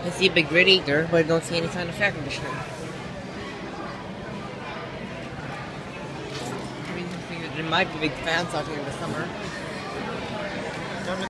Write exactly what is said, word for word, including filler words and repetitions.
I see a big radiator, but I don't see any kind of air conditioner. I mean, there might be big fans out here in the summer.